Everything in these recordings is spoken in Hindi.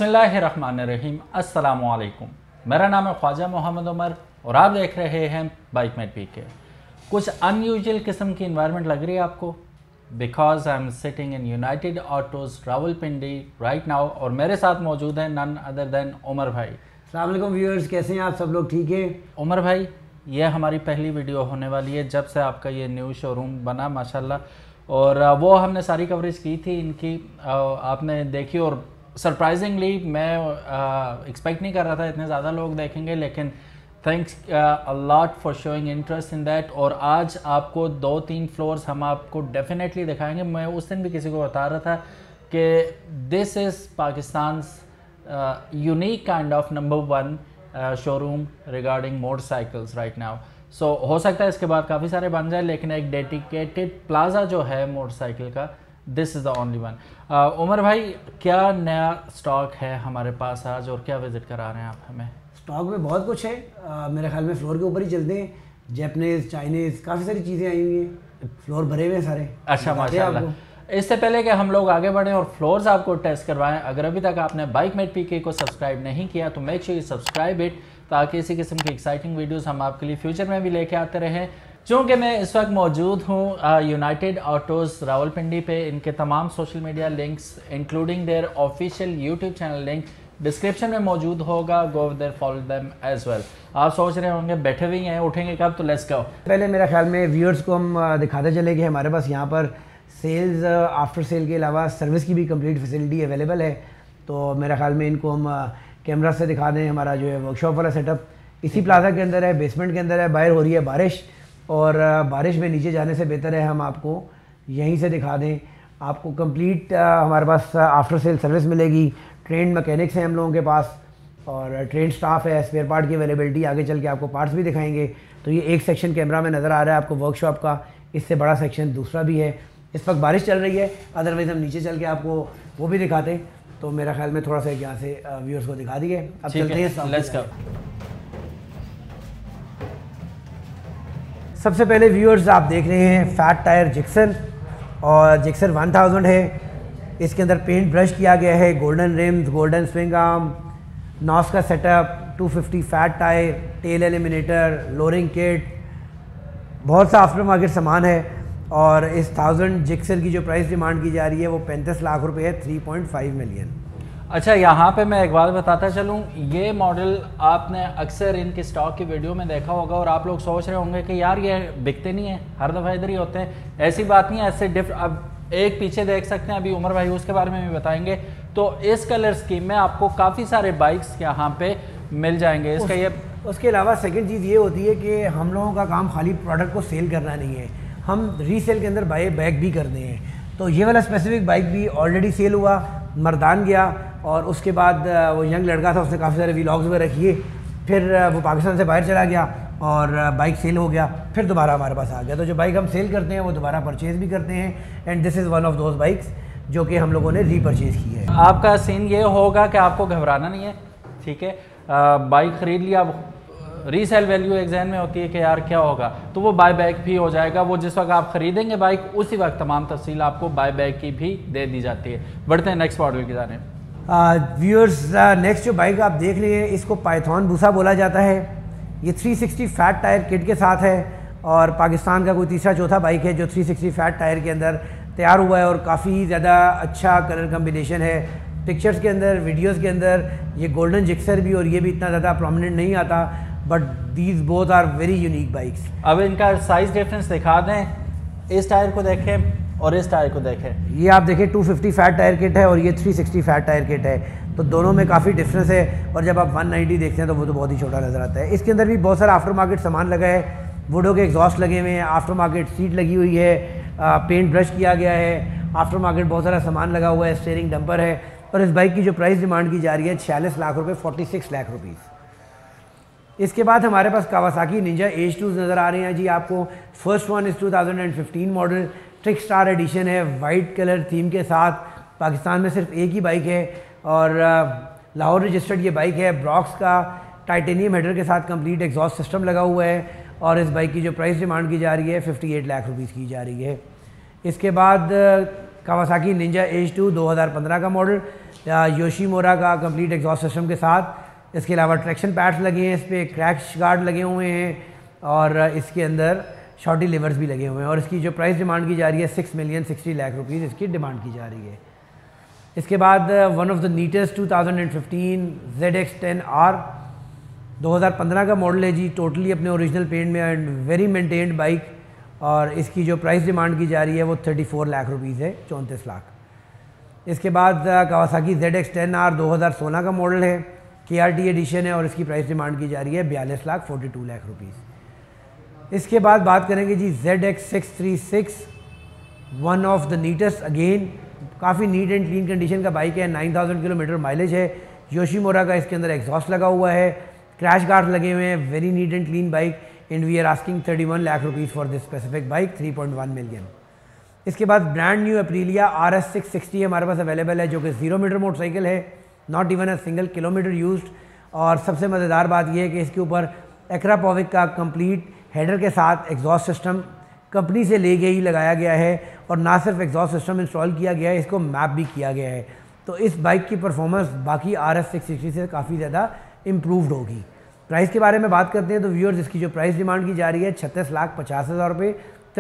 बिस्मिल्लाहिर्रहमानिर्रहीम, अस्सलामु अलैकुम। मेरा नाम है ख्वाजा मोहम्मद उमर और आप देख रहे हैं बाइकमेट पीके। कुछ अनयूजुअल किस्म की इन्वायरमेंट लग रही है आपको, because I am sitting in United Autos Rawalpindi right now और मेरे साथ मौजूद है नन अदर देन उमर भाई। अस्सलाम वालेकुम व्यूअर्स, कैसे हैं आप सब लोग? ठीक है उमर भाई, ये हमारी पहली वीडियो होने वाली है जब से आपका ये न्यू शोरूम बना माशाल्लाह, और वो हमने सारी कवरेज की थी इनकी, आपने देखी और सरप्राइजिंगली मैं एक्सपेक्ट नहीं कर रहा था इतने ज़्यादा लोग देखेंगे, लेकिन thanks a lot for showing interest in that. और आज आपको 2-3 फ्लोर्स हम आपको डेफिनेटली दिखाएंगे। मैं उस दिन भी किसी को बता रहा था कि this is Pakistan unique kind of number 1 showroom regarding motorcycles right now. So हो सकता है इसके बाद काफ़ी सारे बन जाए, लेकिन एक डेडिकेटेड प्लाजा जो है मोटरसाइकिल का, this is the only one. Umar भाई, क्या नया स्टॉक है हमारे पास आज और क्या विज़िट करा रहे हैं आप हमें? स्टॉक में बहुत कुछ है। मेरे ख्याल में फ्लोर के ऊपर ही चलते हैं। जैपनीज़, चाइनीज़, काफ़ी सारी चीज़ें आई हुई हैं, फ्लोर भरे हुए हैं सारे। अच्छा माशाल्लाह। इससे पहले कि हम लोग आगे बढ़ें और फ्लोर्स आपको टेस्ट करवाएं, अगर अभी तक आपने बाइकमेट पीके को सब्सक्राइब नहीं किया तो make sure you subscribe it, ताकि इसी किस्म की एक्साइटिंग वीडियोस हम आपके लिए फ्यूचर में भी लेके आते रहें। चूँकि मैं इस वक्त मौजूद हूँ यूनाइटेड ऑटोज़ रावलपिंडी पे, इनके तमाम social media links including their official YouTube channel link description में मौजूद होगा। Go there, follow them as well. आप सोच रहे होंगे बैठे हुए हैं, उठेंगे कब, तो लेट्स गो। पहले मेरा ख्याल में व्यूअर्स को हम दिखाते चले कि हमारे पास यहाँ पर सेल्स आफ्टर सेल के अलावा सर्विस की भी कंप्लीट फैसिलिटी अवेलेबल है। तो मेरा ख्याल में इनको हम कैमरा से दिखा दें। हमारा जो है वर्कशॉप वाला सेटअप इसी प्लाजा के अंदर है, बेसमेंट के अंदर है। बाहर हो रही है बारिश, और बारिश में नीचे जाने से बेहतर है हम आपको यहीं से दिखा दें। आपको कंप्लीट हमारे पास आफ्टर सेल सर्विस मिलेगी। ट्रेंड मैकेनिक्स हैं हम लोगों के पास और ट्रेंड स्टाफ है। स्पेयर पार्ट की अवेलेबिलिटी, आगे चल के आपको पार्ट्स भी दिखाएंगे। तो ये एक सेक्शन कैमरा में नज़र आ रहा है आपको वर्कशॉप का, इससे बड़ा सेक्शन दूसरा भी है। इस वक्त बारिश चल रही है, अदरवाइज़ हम नीचे चल के आपको वो भी दिखाते। तो मेरा ख्याल में थोड़ा सा यहाँ से व्यूअर्स को दिखा दिए। अब चलते हैं, लेट्स गो। सबसे पहले व्यूअर्स आप देख रहे हैं फैट टायर जिक्सर, और जिक्सर 1000 है। इसके अंदर पेंट ब्रश किया गया है, golden rims, golden swing arm, NOS का setup, 250 fat tyre, tail eliminator, lowering kit, बहुत सा आफ्टर मार्केट सामान है। और इस 1000 जिक्सर की जो प्राइस डिमांड की जा रही है वो 35 लाख रुपए है, 3.5 मिलियन। अच्छा, यहाँ पे मैं एक बात बताता चलूँ, ये मॉडल आपने अक्सर इनके स्टॉक की वीडियो में देखा होगा और आप लोग सोच रहे होंगे कि यार ये बिकते नहीं है, हर दफ़ा इधर ही होते हैं। ऐसी बात नहीं है, ऐसे अब एक पीछे देख सकते हैं, अभी उमर भाई उसके बारे में भी बताएंगे। तो इस कलर स्कीम में आपको काफ़ी सारे बाइक्स यहाँ पे मिल जाएंगे। इसका ये उसके अलावा सेकेंड चीज़ ये होती है कि हम लोगों का काम खाली प्रोडक्ट को सेल करना नहीं है, हम रीसेल के अंदर बाय बैक भी करते हैं। तो ये वाला स्पेसिफिक बाइक भी ऑलरेडी सेल हुआ, मर्दान गया, और उसके बाद वो यंग लड़का था, उसने काफ़ी सारे व्लॉग्स वगैरह किए, फिर वो पाकिस्तान से बाहर चला गया और बाइक सेल हो गया, फिर दोबारा हमारे पास आ गया। तो जो बाइक हम सेल करते हैं वो दोबारा परचेज़ भी करते हैं, and this is one of those bikes जो कि हम लोगों ने रीपरचेज़ की है। आपका सीन ये होगा कि आपको घबराना नहीं है, ठीक है। बाइक ख़रीद लिया, रीसेल वैल्यू एग्जाम में होती है कि यार क्या होगा, तो वो बाय बैक भी हो जाएगा। वो जिस वक्त आप ख़रीदेंगे बाइक, उसी वक्त तमाम तफसील आपको बाय बैक की भी दे दी जाती है। बढ़ते हैं नेक्स्ट मॉडल की जानिब। व्यूअर्स, नेक्स्ट जो बाइक आप देख रहे हैं इसको पाइथन बूसा बोला जाता है। ये 360 फैट टायर किट के साथ है, और पाकिस्तान का कोई तीसरा चौथा बाइक है जो 360 फैट टायर के अंदर तैयार हुआ है, और काफ़ी ज़्यादा अच्छा कलर कम्बिनेशन है। पिक्चर्स के अंदर, वीडियोज़ के अंदर ये गोल्डन जिक्सर भी और ये भी इतना ज़्यादा प्रोमिनेंट नहीं आता, but these both are very unique bikes. अब इनका साइज़ डिफरेंस दिखा दें, इस टायर को देखें और इस टायर को देखें। ये आप देखें 250 फैट टायर किट है और ये 360 फैट टायर किट है, तो दोनों में काफ़ी डिफरेंस है। और जब आप 190 देखते हैं तो वो तो बहुत ही छोटा नज़र आता है। इसके अंदर भी बहुत सारा आफ्टर मार्केट सामान लगा है, वुडो के एग्जॉस्ट लगे हुए हैं, आफ्टर मार्केट सीट लगी हुई है, पेंट ब्रश किया गया है, आफ्टर मार्केट बहुत सारा सामान लगा हुआ है, स्टीयरिंग डंपर है। और इस बाइक की जो प्राइस डिमांड की जा रही है 46 लाख रुपये, 46 लाख रुपीज़। इसके बाद हमारे पास कावासाकी निंजा H2 नज़र आ रहे हैं जी आपको। First one is 2015 model, trick star edition है, वाइट कलर थीम के साथ। पाकिस्तान में सिर्फ एक ही बाइक है और लाहौर रजिस्टर्ड ये बाइक है। ब्रॉक्स का टाइटेनियम हेडर के साथ कंप्लीट एग्जॉस्ट सिस्टम लगा हुआ है, और इस बाइक की जो प्राइस डिमांड की जा रही है 58 लाख रुपीज़ की जा रही है। इसके बाद कावासाकी निंजा H2 2015 का मॉडल, योशीमुरा का कंप्लीट एग्जॉस्ट सिस्टम के साथ। इसके अलावा ट्रैक्शन पैड्स लगे हैं, इस पर क्रैश गार्ड लगे हुए हैं और इसके अंदर शॉर्टी लिवर्स भी लगे हुए हैं। और इसकी जो प्राइस डिमांड की जा रही है 6,60,00,000 रुपीज़ इसकी डिमांड की जा रही है। इसके बाद वन ऑफ द नीटेस्ट 2015 ZX10R 2015 का मॉडल है जी, टोटली अपने ओरिजिनल पेंट में एंड वेरी मेंटेन्ड बाइक। और इसकी जो प्राइस डिमांड की जा रही है वो 34 लाख रुपीज़ है, 34 लाख। इसके बाद कावासाकी ZX10R 2016 का मॉडल है, KRT एडिशन है और इसकी प्राइस डिमांड की जा रही है 42 लाख 42 लाख रुपीज़। इसके बाद बात करेंगे जी ZX636, one of the neatest, again काफ़ी नीट एंड क्लीन कंडीशन का बाइक है, 9000 किलोमीटर माइलेज है। योशीमुरा का इसके अंदर एग्जॉस्ट लगा हुआ है, क्रैश गार्ड लगे हुए हैं, very neat and clean bike and we are asking 31 lakh rupees for this specific bike, 3.1 million. इसके बाद ब्रांड न्यू एप्रीलिया RS660 हमारे पास अवेलेबल है, जो कि 0 मीटर मोटरसाइकिल है, not even a single kilometre used. और सबसे मज़ेदार बात यह है कि इसके ऊपर एक्रापोविक का कंप्लीट हेडर के साथ एग्जॉस्ट सिस्टम कंपनी से ले गए ही लगाया गया है और ना सिर्फ एग्जॉस्ट सिस्टम इंस्टॉल किया गया है, इसको मैप भी किया गया है। तो इस बाइक की परफॉर्मेंस बाकी RS660 से काफ़ी ज़्यादा इम्प्रूव्ड होगी। प्राइस के बारे में बात करते हैं तो व्यूअर्स, इसकी जो प्राइस डिमांड की जा रही है 36,50,000 रुपये,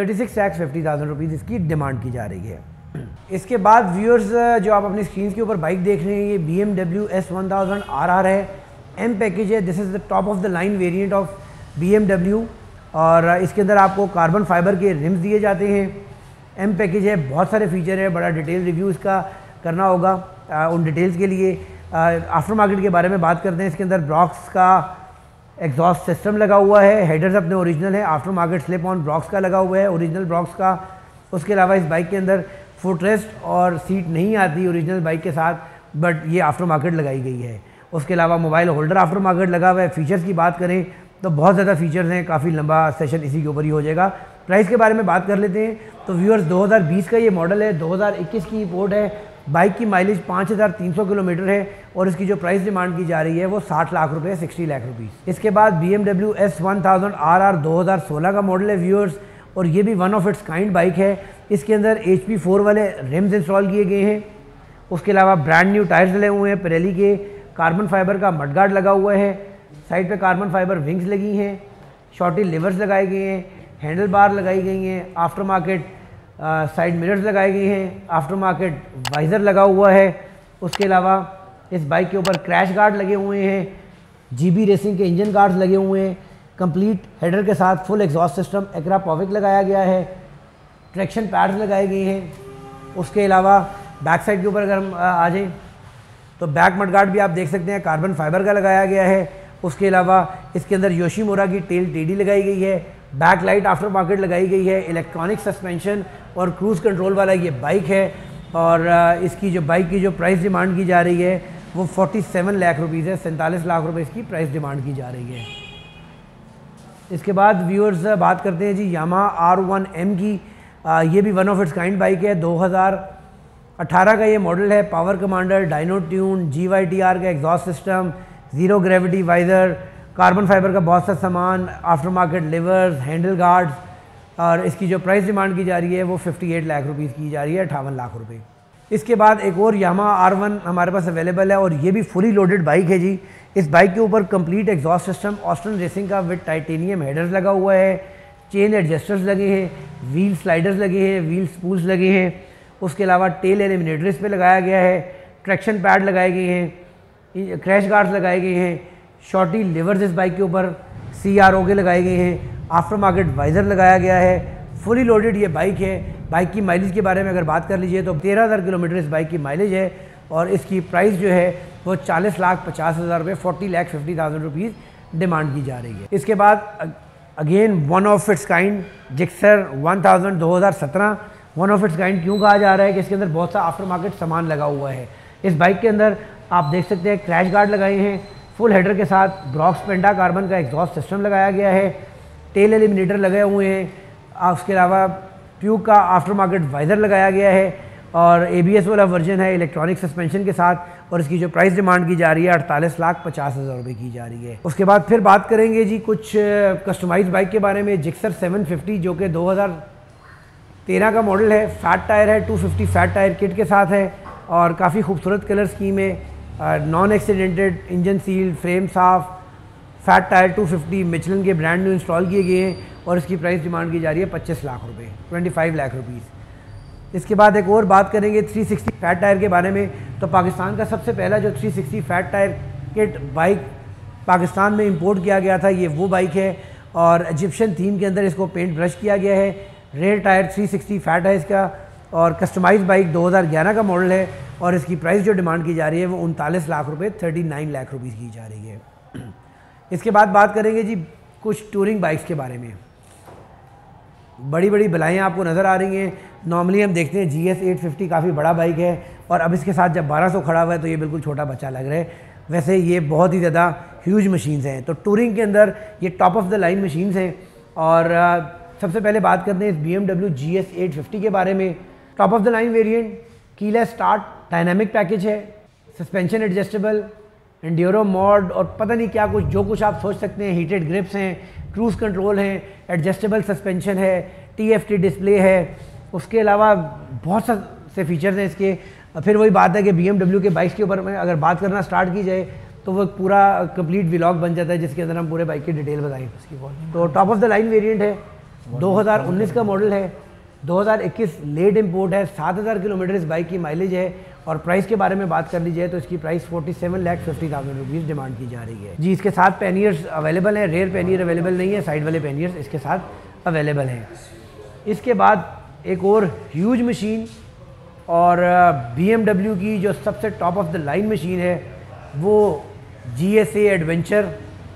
36,50,000 रुपीज़ इसकी डिमांड की जा रही है। इसके बाद व्यूअर्स, जो आप अपनी स्क्रीन के ऊपर बाइक देख रहे हैं ये BMW S1000 RR है, M पैकेज है। This is the top of the line variant of BMW और इसके अंदर आपको कार्बन फाइबर के रिम्स दिए जाते हैं। M पैकेज है, बहुत सारे फीचर है, बड़ा डिटेल रिव्यू इसका करना होगा। उन डिटेल्स के लिए आफ्टर मार्केट के बारे में बात करते हैं। इसके अंदर ब्रॉक्स का एग्जॉस्ट सिस्टम लगा हुआ है, हेडर्स अपने ओरिजिनल है, after market slip on Brocks का लगा हुआ है, ओरिजिनल ब्रॉक्स का। उसके अलावा इस बाइक के अंदर फुटरेस्ट और सीट नहीं आती ओरिजिनल बाइक के साथ, बट ये आफ्टर मार्केट लगाई गई है। उसके अलावा मोबाइल होल्डर आफ्टर मार्केट लगा हुआ है। फीचर्स की बात करें तो बहुत ज़्यादा फीचर्स हैं, काफ़ी लंबा सेशन इसी के ऊपर ही हो जाएगा। प्राइस के बारे में बात कर लेते हैं तो व्यूअर्स, 2020 का ये मॉडल है, 2021 की इंपोर्ट है। बाइक की माइलेज 5300 किलोमीटर है और इसकी जो प्राइस डिमांड की जा रही है वो 60 लाख रुपए, 60 लाख रुपीज़। इसके बाद BMW S1000 RR 2016 का मॉडल है व्यूअर्स, और ये भी one of its kind bike है। इसके अंदर HP4 वाले रिम्स इंस्टॉल किए गए हैं। उसके अलावा ब्रांड न्यू टायर्स डले हुए हैं, पिरेली के, कार्बन फाइबर का मडगार्ड लगा हुआ है, साइड पे कार्बन फाइबर विंग्स लगी हैं, शॉर्टी लिवर्स लगाए गए हैं, हैंडल बार लगाई गई हैं, आफ्टर मार्केट साइड मिरर्स लगाए गए हैं, आफ्टर मार्केट वाइज़र लगा हुआ है। उसके अलावा इस बाइक के ऊपर क्रैश गार्ड लगे हुए हैं, GB रेसिंग के इंजन गार्ड्स लगे हुए हैं, कंप्लीट हेडर के साथ फुल एग्जॉस्ट सिस्टम एक्रापोविक लगाया गया है, ट्रैक्शन पैड्स लगाए गए हैं। उसके अलावा बैक साइड के ऊपर अगर हम आ जाएँ तो बैक मडगार्ड भी आप देख सकते हैं, कार्बन फाइबर का लगाया गया है। उसके अलावा इसके अंदर योशीमुरा की टेल टेडी लगाई गई है, बैक लाइट आफ्टर मार्केट लगाई गई है, इलेक्ट्रॉनिक सस्पेंशन और क्रूज़ कंट्रोल वाला ये बाइक है। और इसकी जो बाइक की जो प्राइस डिमांड की जा रही है वो 47 लाख रुपीज़ है, 47 लाख रुपए इसकी प्राइस डिमांड की जा रही है। इसके बाद व्यूअर्स बात करते हैं जी यामाहा R1M की। ये भी one of its kind bike है, 2018 का ये मॉडल है। Power commander, dyno tune, GYTR का exhaust system, zero gravity visor, carbon fibre का बहुत सा सामान, after market levers, handle guards. और इसकी जो प्राइस डिमांड की जा रही है वो 58 लाख रुपीज़ की जा रही है, 58 लाख रुपए। इसके बाद एक और यामाहा R1 हमारे पास अवेलेबल है और ये भी फुली लोडेड बाइक है जी। इस बाइक के ऊपर complete exhaust system Austin racing का विद टाइटेनियम हेडर्स लगा हुआ है, चेन एडजस्टर्स लगे हैं, व्हील स्लाइडर्स लगे हैं, व्हील स्पूल्स लगे हैं। उसके अलावा टेल एलिमिनेटर इस पर लगाया गया है, ट्रैक्शन पैड लगाए गए हैं, क्रैश गार्ड्स लगाए गए हैं, शॉर्टी लिवर्स इस बाइक के ऊपर CRO के लगाए गए हैं, आफ्टर मार्केट वाइज़र लगाया गया है। फुली लोडेड ये बाइक है। बाइक की माइलेज के बारे में अगर बात कर लीजिए तो 13,000 किलोमीटर इस बाइक की माइलेज है और इसकी प्राइस जो है वो 40,50,000 रुपये, 40,50,000 रुपीज़ डिमांड की जा रही है। इसके बाद again one of its kind Gixxer 1000 2017। One of its kind क्यों कहा जा रहा है कि इसके अंदर बहुत सा आफ्टर मार्केट सामान लगा हुआ है। इस बाइक के अंदर आप देख सकते हैं क्रैश गार्ड लगाए हैं, फुल हेडर के साथ ब्रॉक्स पेंटा कार्बन का एग्जॉस्ट सिस्टम लगाया गया है, टेल एलिमिनेटर लगे हुए हैं। उसके अलावा ट्यूब का आफ्टर मार्केट वाइज़र लगाया गया है और ABS वाला वर्जन है इलेक्ट्रॉनिक सस्पेंशन के साथ और इसकी जो प्राइस डिमांड की जा रही है 48,50,000 रुपये की जा रही है। उसके बाद फिर बात करेंगे जी कुछ कस्टमाइज बाइक के बारे में। जिक्सर 750 जो कि 2013 का मॉडल है, फैट टायर है, 250 फैट टायर किट के साथ है। और काफ़ी खूबसूरत कलर स्कीम है। Non accidented, engine sealed, frame साफ, फैट टायर 250 मिचलन के ब्रांड न्यू इंस्टॉल किए गए हैं और इसकी प्राइस डिमांड की जा रही है 25 लाख रुपए, 25 लाख रुपीज़। इसके बाद एक और बात करेंगे 360 फैट टायर के बारे में। तो पाकिस्तान का सबसे पहला जो 360 fat tyre kit bike Pakistan में इंपोर्ट किया गया था, ये वो बाइक है और इजिप्शियन थीम के अंदर इसको पेंट ब्रश किया गया है। रेयर टायर 360 फैट है इसका और कस्टमाइज बाइक 2011 का मॉडल है और इसकी प्राइस जो डिमांड की जा रही है वो 39 लाख रुपए, 39 लाख रुपीज़ की जा रही है। इसके बाद बात करेंगे जी कुछ टूरिंग बाइक्स के बारे में। बड़ी बड़ी बलाएँ आपको नज़र आ रही हैं। नॉर्मली हम देखते हैं GS 850 काफ़ी बड़ा बाइक है और अब इसके साथ जब 1200 खड़ा हुआ है तो ये बिल्कुल छोटा बच्चा लग रहा है। वैसे ये बहुत ही ज़्यादा ह्यूज मशीन्स हैं। तो टूरिंग के अंदर ये top of the line machines हैं और सबसे पहले बात करते हैं इस BMW GS 850 के बारे में। Top of the line variant, keyless start, dynamic package है, सस्पेंशन एडजस्टेबल, एंड्योरो मॉड और पता नहीं क्या कुछ जो कुछ आप सोच सकते हैं। हीटेड ग्रिप्स हैं, क्रूज़ कंट्रोल हैं, एडजस्टेबल सस्पेंशन है, TFT डिस्प्ले है, उसके अलावा बहुत से फीचर्स हैं इसके। फिर वही बात है कि BMW के बाइक्स के ऊपर में अगर बात करना स्टार्ट की जाए तो वो पूरा कंप्लीट व्लॉग बन जाता है जिसके अंदर हम पूरे बाइक की डिटेल बताएं। तो top of the line variant है, 2019 का मॉडल है, 2021 लेट इम्पोर्ट है, 7000 किलोमीटर इस बाइक की माइलेज है और प्राइस के बारे में बात कर ली जाए तो इसकी प्राइस 47,50,000 रुपीज़ डिमांड की जा रही है जी। इसके साथ पैनियर्स अवेलेबल हैं, रेयर पैनियर अवेलेबल नहीं है, साइड वाले पैनियर्स इसके साथ अवेलेबल हैं। इसके बाद एक और ह्यूज मशीन और BMW की जो सबसे top of the line machine है वो GSA एडवेंचर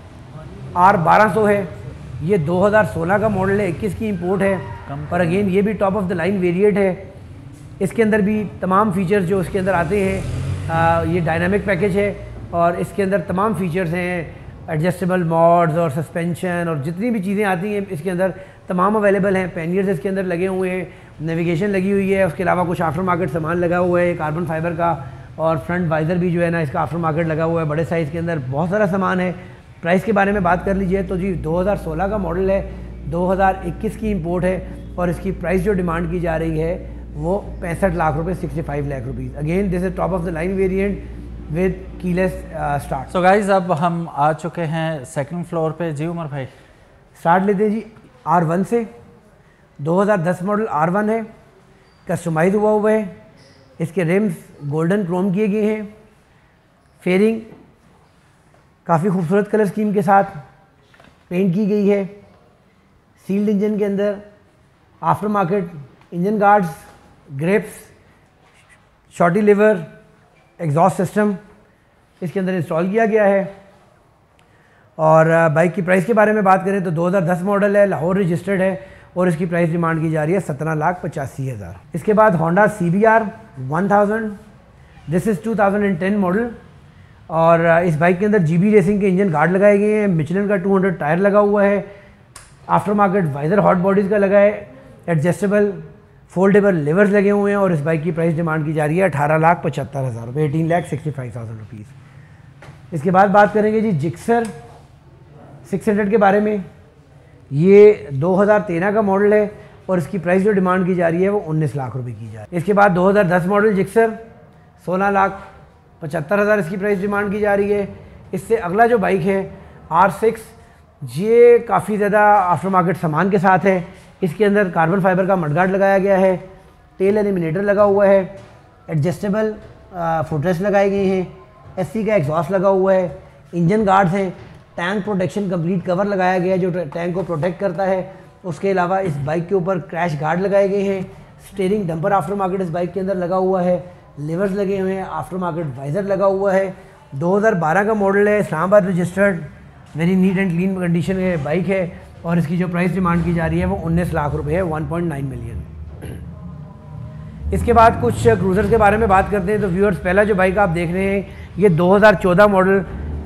R1200 है। ये 2016 का मॉडल है, 21 की इंपोर्ट है पर अगेन ये भी top of the line variant है। इसके अंदर भी तमाम फीचर्स जो इसके अंदर आते हैं, ये डायनामिक पैकेज है और इसके अंदर तमाम फीचर्स हैं, एडजस्टेबल मॉड्स और सस्पेंशन और जितनी भी चीज़ें आती हैं इसके अंदर तमाम अवेलेबल हैं। पैनियर्स इसके अंदर लगे हुए हैं, नेविगेशन लगी हुई है, उसके अलावा कुछ आफ्टर मार्केट सामान लगा हुआ है कार्बन फाइबर का और फ्रंट वाइज़र भी जो है ना इसका आफ्टर मार्केट लगा हुआ है। बड़े साइज़ के अंदर बहुत सारा सामान है। प्राइस के बारे में बात कर लीजिए तो जी 2016 का मॉडल है, 2021 की इंपोर्ट है और इसकी प्राइस जो डिमांड की जा रही है वो 65 लाख रुपए, 65 lakh rupees. Again this is top of the line variant with keyless start. So guys अब हम आ चुके हैं सेकंड फ्लोर पे। जी उमर भाई स्टार्ट लेते हैं जी R1 से। 2010 मॉडल R1 है, कस्टमाइज हुआ है। इसके रिम्स गोल्डन क्रोम किए गए हैं, फेयरिंग काफ़ी खूबसूरत कलर स्कीम के साथ पेंट की गई है। सील्ड इंजन के अंदर aftermarket engine guards, grips, shorty lever, exhaust system इसके अंदर इंस्टॉल किया गया है। और बाइक की प्राइस के बारे में बात करें तो 2010 मॉडल है, लाहौर रजिस्टर्ड है और इसकी प्राइस डिमांड की जा रही है 17,85,000। इसके बाद Honda CBR 1000, this is 2010 model और इस बाइक के अंदर GB रेसिंग के इंजन गार्ड लगाए गए हैं, मिचलन का 200 टायर लगा हुआ है, after market visor hot bodies का लगा है, एडजस्टेबल फोल्डेबल लिवर्स लगे हुए हैं और इस बाइक की प्राइस डिमांड की जा रही है 18,75,000 रुपये, 18,65,000 रुपीज़। इसके बाद बात करेंगे जी जिक्सर 600 के बारे में। ये 2013 का मॉडल है और इसकी प्राइस जो डिमांड की जा रही है वो 19 लाख रुपए की जा रही है। इसके बाद 2010 मॉडल जिक्सर 16,75,000 इसकी प्राइस डिमांड की जा रही है। इससे अगला जो बाइक है R6, ये काफ़ी ज़्यादा आफ्टर मार्केट सामान के साथ है। इसके अंदर कार्बन फाइबर का मडगार्ड लगाया गया है, टेल एलिमिनेटर लगा हुआ है, एडजस्टेबल फुटरेस्ट लगाए गए हैं, SC का एग्जॉस्ट लगा हुआ है, इंजन गार्ड्स हैं, टैंक प्रोटेक्शन कंप्लीट कवर लगाया गया है जो टैंक को प्रोटेक्ट करता है। उसके अलावा इस बाइक के ऊपर क्रैश गार्ड लगाए गए हैं, स्टीयरिंग डंपर आफ्टर मार्केट इस बाइक के अंदर लगा हुआ है, लिवर्स लगे हुए हैं, आफ्टर मार्केट वाइजर लगा हुआ है। 2012 का मॉडल है, Islamabad registered, very neat and clean condition में बाइक है और इसकी जो प्राइस डिमांड की जा रही है वो 19 लाख रुपए है, 1.9 मिलियन। इसके बाद कुछ क्रूज़र के बारे में बात करते हैं तो व्यूअर्स पहला जो बाइक आप देख रहे हैं ये 2014 मॉडल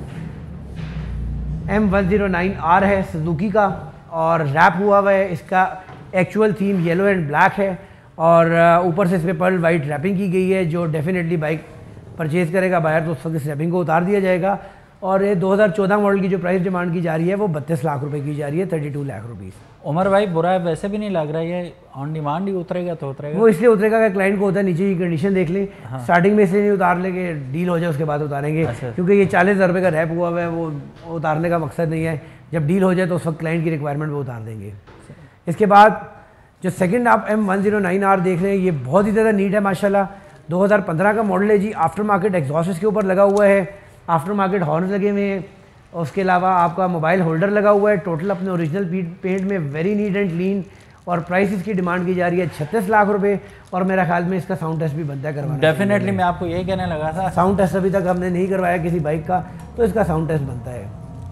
M109R है सुजुकी का और रैप हुआ है। इसका actual theme yellow and black है और ऊपर से इस पर पर्ल वाइट रैपिंग की गई है जो डेफिनेटली बाइक परचेज़ करेगा बायर तो उस वक्त इस रैपिंग को उतार दिया जाएगा। और ये 2014 मॉडल की जो प्राइस डिमांड की जा रही है वो 32 लाख रुपए की जा रही है, 32 लाख रुपीज़। उमर भाई बुरा है वैसे भी नहीं लग रहा है, ये ऑन डिमांड ही उतरेगा तो उतरेगा। वो इसलिए उतरेगा कि क्लाइंट को होता है नीचे की कंडीशन देख लें, स्टार्टिंग में इसलिए नहीं उतार लेंगे, डील हो जाए उसके बाद उतारेंगे। अच्छा। क्योंकि ये 40,000 रुपये का रैप हुआ है, वो उतारने का मकसद नहीं है। जब डील हो जाए तो उस वक्त क्लाइंट की रिक्वायरमेंट वो उतार देंगे। इसके बाद जो सेकंड आप M109R देख रहे हैं, ये बहुत ही ज़्यादा नीट है माशाल्लाह। 2015 का मॉडल है जी। आफ्टर मार्केट एग्जॉस्ट इसके ऊपर लगा हुआ है, आफ्टर मार्केट हॉर्न लगे हुए हैं, उसके अलावा आपका मोबाइल होल्डर लगा हुआ है। टोटल अपने ओरिजिनल पेंट में वेरी नीट एंड क्लीन। और प्राइस इसकी डिमांड की जा रही है 36 लाख रुपए। और मेरा ख्याल में इसका साउंड टेस्ट भी बनता है करवाना। डेफिनेटली मैं आपको यही कहने लगा था, साउंड टेस्ट अभी तक हमने नहीं करवाया किसी बाइक का, तो इसका साउंड टेस्ट बनता है।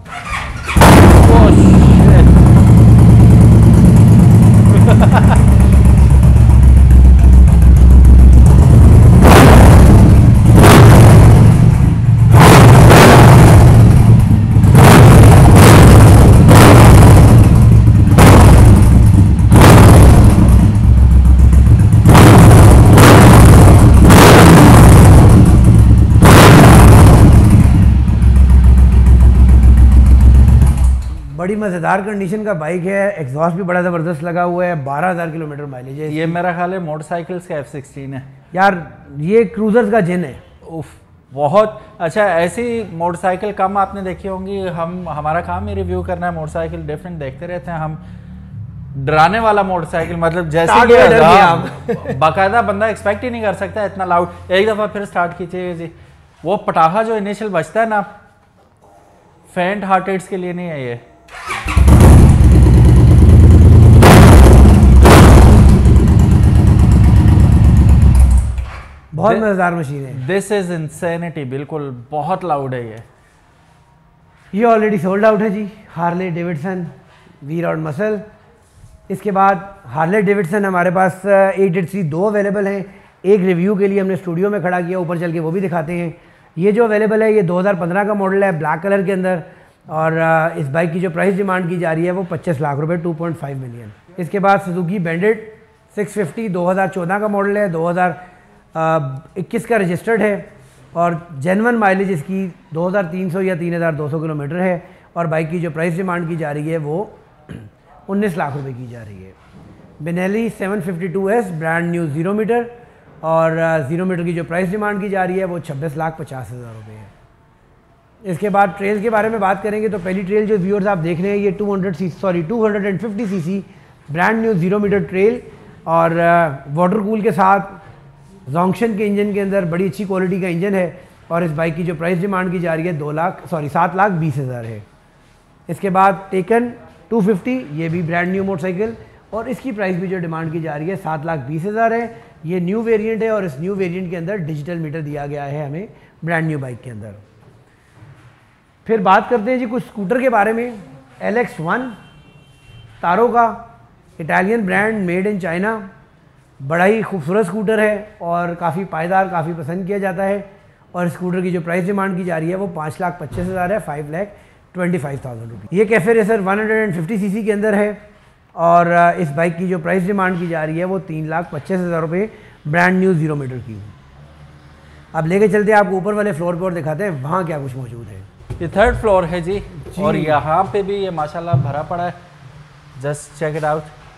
बड़ी मज़ेदार कंडीशन का बाइक है। एग्जॉस्ट भी बड़ा ज़बरदस्त लगा हुआ है। 12,000 किलोमीटर माइलेज है। ये मेरा ख्याल है मोटरसाइकिल्स का F16 है यार, ये क्रूजर्स का जिन है। उफ, बहुत अच्छा। ऐसी मोटरसाइकिल कम आपने देखी होंगी। हमारा काम ही रिव्यू करना है, मोटरसाइकिल डिफरेंट देखते रहते हैं हम। डराने वाला मोटरसाइकिल मतलब जैसे कि बाकायदा बंदा एक्सपेक्ट ही नहीं कर सकता इतना लाउड। एक दफ़ा फिर स्टार्ट कीजिए जी। वो पटाखा जो इनिशियल बजता है ना, फेंट हार्टेड्स के लिए नहीं है ये। बहुत मजेदार मशीन है। दिस इज इंसेनिटी, बिल्कुल बहुत लाउड है ये ऑलरेडी सोल्ड आउट है जी। Harley Davidson V Rod muscle. इसके बाद हार्ले डेविडसन हमारे पास 883 दो अवेलेबल हैं। एक रिव्यू के लिए हमने स्टूडियो में खड़ा किया, ऊपर चल के वो भी दिखाते हैं। ये जो अवेलेबल है ये 2015 का मॉडल है, ब्लैक कलर के अंदर। और इस बाइक की जो प्राइस डिमांड की जा रही है वो 25 लाख रुपए, 2.5 मिलियन। इसके बाद सुजुकी बैंडिट 650 2014 का मॉडल है, 2021 का रजिस्टर्ड है। और जेन्युइन माइलेज इसकी 2300 या 3200 किलोमीटर है। और बाइक की जो प्राइस डिमांड की जा रही है वो 19 लाख रुपए की जा रही है। Benelli 752S brand new 0 metre. और 0 मीटर की जो प्राइस डिमांड की जा रही है वो 26,50,000 रुपये है। इसके बाद ट्रेल के बारे में बात करेंगे तो पहली ट्रेल जो व्यूअर्स आप देख रहे हैं ये 250 CC brand new 0 metre trail और वाटर कूल के साथ जोंक्शन के इंजन के अंदर बड़ी अच्छी क्वालिटी का इंजन है। और इस बाइक की जो प्राइस डिमांड की जा रही है 7,20,000 है। इसके बाद टेकन 250, ये भी ब्रांड न्यू मोटरसाइकिल और इसकी प्राइस भी जो डिमांड की जा रही है 7,20,000 है। ये न्यू वेरिएंट है और इस न्यू वेरिएंट के अंदर डिजिटल मीटर दिया गया है हमें ब्रांड न्यू बाइक के अंदर। फिर बात करते हैं जी कुछ स्कूटर के बारे में। LX1 तारो का Italian brand, made in China, बड़ा ही खूबसूरत स्कूटर है और काफ़ी पायदार, काफ़ी पसंद किया जाता है। और स्कूटर की जो प्राइस डिमांड की जा रही है वो 5,25,000 है, 5,25,000 रुपये। ये कैफे रेसर 150 सीसी के अंदर है और इस बाइक की जो प्राइस डिमांड की जा रही है वो 3,25,000 रुपये, ब्रांड न्यू 0 मीटर की। अब लेके चलते हैं आपको ऊपर वाले फ्लोर पर और दिखाते हैं वहाँ क्या कुछ मौजूद है। ये 3rd फ्लोर है जी। और यहाँ पे भी ये माशाल्लाह भरा पड़ा है, जस्ट चेक इट आउट।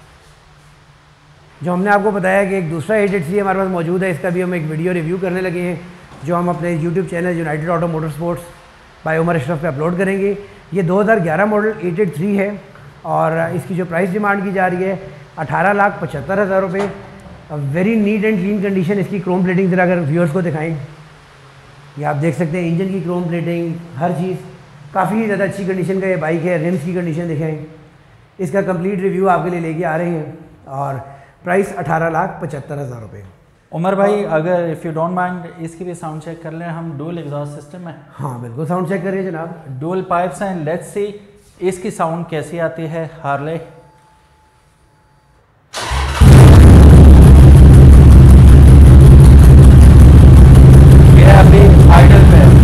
जो हमने आपको बताया कि एक दूसरा 883 हमारे पास मौजूद है, इसका भी हम एक वीडियो रिव्यू करने लगे हैं जो हम अपने YouTube channel United Auto Motor Sports by Umar Ashraf पे अपलोड करेंगे। ये 2011 मॉडल 883 है और इसकी जो प्राइस डिमांड की जा रही है 18,75,000 रुपये। Very neat and clean condition इसकी। क्रोम प्लेटिंग जरा अगर व्यूअर्स को दिखाएं, ये आप देख सकते हैं इंजन की क्रोम प्लेटिंग, हर चीज़ काफ़ी ज़्यादा अच्छी कंडीशन का ये बाइक है। रिम्स की कंडीशन दिखाएं, इसका कंप्लीट रिव्यू आपके लिए लेके आ रहे हैं। और प्राइस 18,75,000 रुपये। उमर भाई अगर इफ़ यू डोंट माइंड इसकी भी साउंड चेक कर लें हम। डुअल एग्जॉस्ट सिस्टम है। हाँ बिल्कुल, साउंड चेक करिए जनाब। डुअल पाइप्स हैं, लेट्स सी इसकी साउंड कैसी आती है। हार्ले ये अभी आइडल पे है।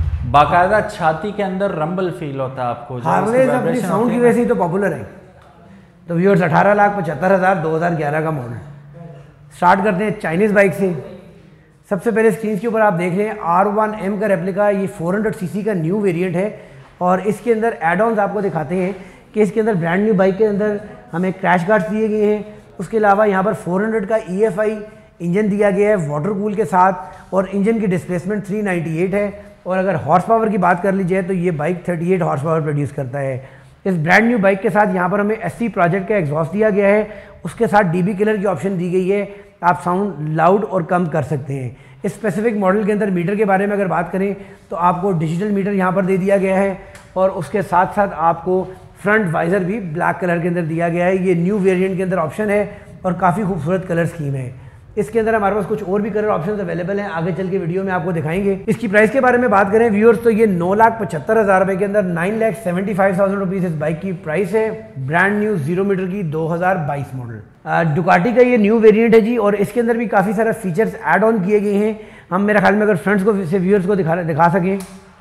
बाकायदा छाती के अंदर रंबल फील होता है आपको। हार्ले अपनी साउंड की वजह से ही तो पॉपुलर है। तो व्यूअर्स 18,75,000 2011 का मॉडल। स्टार्ट करते हैं चाइनीज़ बाइक से। सबसे पहले स्क्रीन के ऊपर आप देख रहे हैं R1M का रेप्लिका, ये 400 सीसी का न्यू वेरिएंट है और इसके अंदर एड ऑन्स आपको दिखाते हैं कि इसके अंदर ब्रांड न्यू बाइक के अंदर हमें क्रैश गार्ड्स दिए गए हैं। उसके अलावा यहाँ पर 400 का EFI इंजन दिया गया है वाटर कूल के साथ और इंजन की डिस्प्लेसमेंट 398 है। और अगर हॉर्स पावर की बात कर ली जाए तो ये बाइक 38 हॉर्स पावर प्रोड्यूस करता है। इस ब्रांड न्यू बाइक के साथ यहाँ पर हमें SC प्रोजेक्ट का एग्जॉस्ट दिया गया है, उसके साथ DB किलर की ऑप्शन दी गई है, आप साउंड लाउड और कम कर सकते हैं। इस स्पेसिफिक मॉडल के अंदर मीटर के बारे में अगर बात करें तो आपको डिजिटल मीटर यहाँ पर दे दिया गया है और उसके साथ साथ आपको फ्रंट वाइज़र भी ब्लैक कलर के अंदर दिया गया है। ये न्यू वेरिएंट के अंदर ऑप्शन है और काफ़ी खूबसूरत कलर स्कीम है। इसके अंदर हमारे पास कुछ और भी कलर ऑप्शंस अवेलेबल हैं, आगे चल के वीडियो में आपको दिखाएंगे। इसकी प्राइस के बारे में बात करें व्यूअर्स तो ये 9,75,000 रुपये के अंदर 9,75,000 रुपीज़ इस बाइक की प्राइस है। ब्रांड न्यू 0 मीटर की 2022 मॉडल डुकाटी का ये न्यू वेरिएंट है जी और इसके अंदर भी काफ़ी सारे फीचर्स ऐड ऑन किए गए हैं। हम मेरे ख्याल में अगर फ्रेंड्स को से व्यूअर्स को दिखा सकें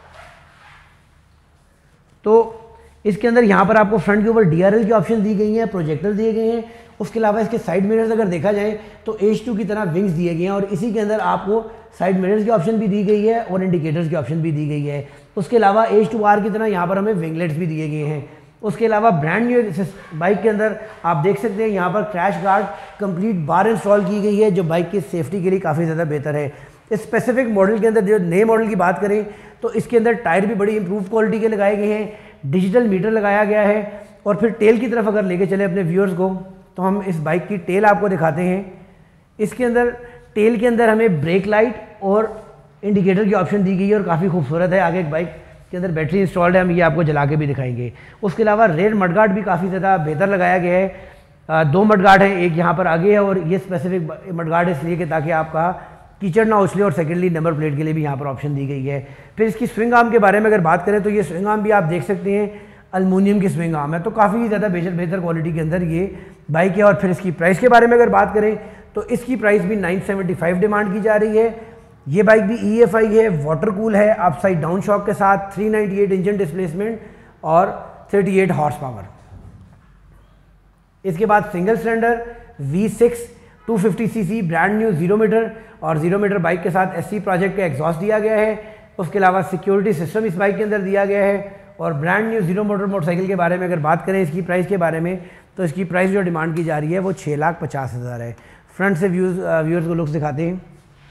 तो इसके अंदर यहाँ पर आपको फ्रंट के ऊपर DRL की ऑप्शन दी गई है, प्रोजेक्टर दिए गए हैं। उसके अलावा इसके साइड मिरर्स अगर देखा जाए तो H2 की तरह विंग्स दिए गए हैं और इसी के अंदर आपको साइड मिरर्स की ऑप्शन भी दी गई है और इंडिकेटर्स की ऑप्शन भी दी गई है। उसके अलावा H2R की तरह यहाँ पर हमें विंगलेट्स भी दिए गए हैं। उसके अलावा ब्रांड न्यू बाइक के अंदर आप देख सकते हैं यहाँ पर crash guard complete bar install की गई है जो बाइक की सेफ्टी के लिए काफ़ी ज़्यादा बेहतर है। इस स्पेसिफिक मॉडल के अंदर जो नए मॉडल की बात करें तो इसके अंदर टायर भी बड़ी इंप्रूव क्वालिटी के लगाए गए हैं, डिजिटल मीटर लगाया गया है। और फिर टेल की तरफ अगर लेके चले अपने व्यूअर्स को तो हम इस बाइक की टेल आपको दिखाते हैं। इसके अंदर टेल के अंदर हमें ब्रेक लाइट और इंडिकेटर की ऑप्शन दी गई है और काफ़ी खूबसूरत है। आगे एक बाइक के अंदर बैटरी इंस्टॉल्ड है, हम ये आपको जला के भी दिखाएंगे। उसके अलावा रेयर मडगार्ड भी काफ़ी ज़्यादा बेहतर लगाया गया है। 2 मडगार्ड हैं, एक यहाँ पर आगे है और ये स्पेसिफिक मडगार्ड इसलिए कि ताकि आपका कीचड़ ना उछले और सेकेंडली नंबर प्लेट के लिए भी यहाँ पर ऑप्शन दी गई है। फिर इसकी स्विंग आर्म के बारे में अगर बात करें तो ये स्विंग आर्म भी आप देख सकते हैं एल्युमिनियम की स्विंग आर्म है, तो काफ़ी ज़्यादा बेहतर क्वालिटी के अंदर ये बाइक है। और फिर इसकी प्राइस के बारे में अगर बात करें तो इसकी प्राइस भी 975 डिमांड की जा रही है। ये बाइक भी EFI है, वाटर कूल है, अपसाइड डाउन शॉक के साथ, 398 इंजन डिस्प्लेसमेंट और 38 हॉर्स पावर। इसके बाद single cylinder V6 250 CC brand new 0 metre और 0 मीटर बाइक के साथ SC प्रोजेक्ट का एग्जॉस्ट दिया गया है। उसके अलावा सिक्योरिटी सिस्टम इस बाइक के अंदर दिया गया है। और ब्रांड न्यू 0 मोटरसाइकिल के बारे में अगर बात करें इसकी प्राइस के बारे में तो इसकी प्राइस जो डिमांड की जा रही है वो 6,50,000 है। फ्रंट से व्यूअर्स को लुक्स दिखाते हैं।